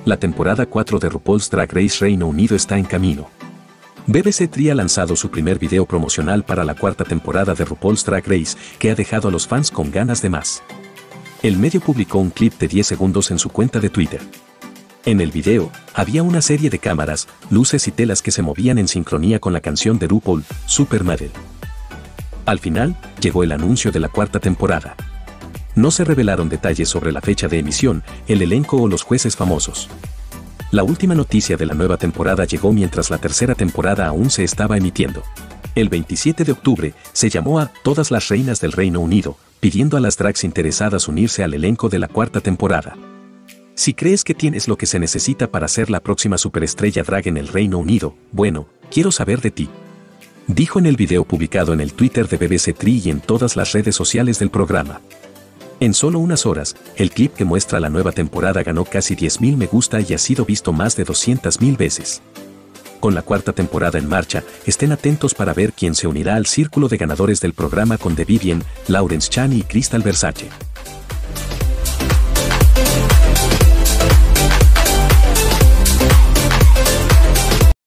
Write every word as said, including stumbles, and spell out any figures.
La temporada cuatro de RuPaul's Drag Race Reino Unido está en camino. B B C Three ha lanzado su primer video promocional para la cuarta temporada de RuPaul's Drag Race, que ha dejado a los fans con ganas de más. El medio publicó un clip de diez segundos en su cuenta de Twitter. En el video, había una serie de cámaras, luces y telas que se movían en sincronía con la canción de RuPaul, Supermodel. Al final, llegó el anuncio de la cuarta temporada. No se revelaron detalles sobre la fecha de emisión, el elenco o los jueces famosos. La última noticia de la nueva temporada llegó mientras la tercera temporada aún se estaba emitiendo. El veintisiete de octubre, se llamó a todas las reinas del Reino Unido, pidiendo a las drags interesadas unirse al elenco de la cuarta temporada. Si crees que tienes lo que se necesita para ser la próxima superestrella drag en el Reino Unido, bueno, quiero saber de ti. Dijo en el video publicado en el Twitter de B B C Three y en todas las redes sociales del programa. En solo unas horas, el clip que muestra la nueva temporada ganó casi diez mil me gusta y ha sido visto más de doscientas mil veces. Con la cuarta temporada en marcha, estén atentos para ver quién se unirá al círculo de ganadores del programa con The Vivienne, Lawrence Chan y Crystal Versace.